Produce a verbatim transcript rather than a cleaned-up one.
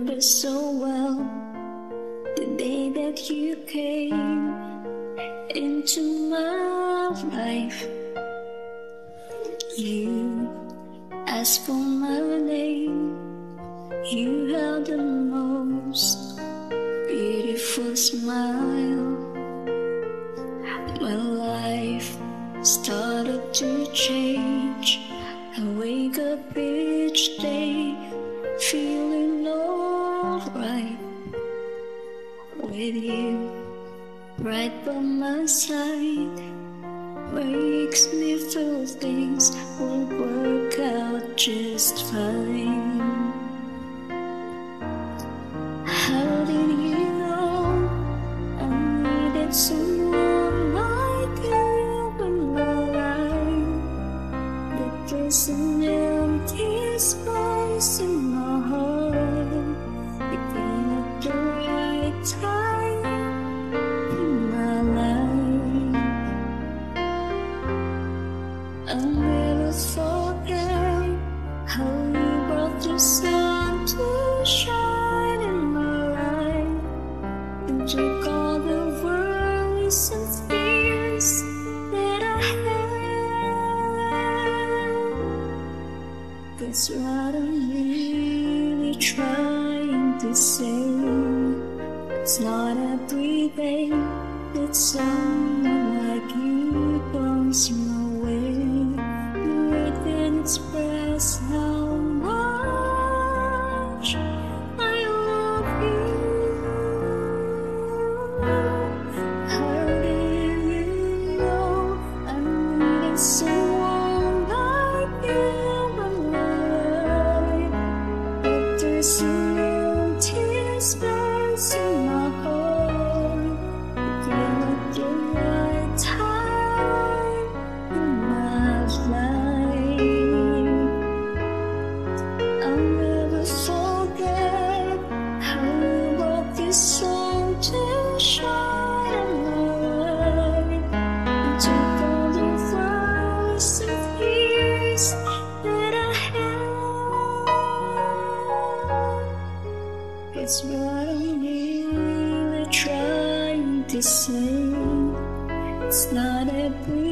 remember so well the day that you came into my life. You asked for my name. You had the most beautiful smile. My life started to change. I wake up each day feeling alright with you right by my side. Makes me feel things will work out just fine. How did you know I needed someone like you in my life? That there's an empty space in my heart. It came at the right time in my life. I'll never forget how you brought the sun to shine in my life, and took all the worries and fears that I had. That's what I'm really trying to say. It's not every day that someone like you comes my way. You can express how much I love you. How did you know I needed someone like you in my life? But there's an empty space in my heart. It came at the right time in my life. I'll never forget how you brought this sun to shine in my life, and took all the worries and fears that I had. It's what I'm really trying to say. It's not every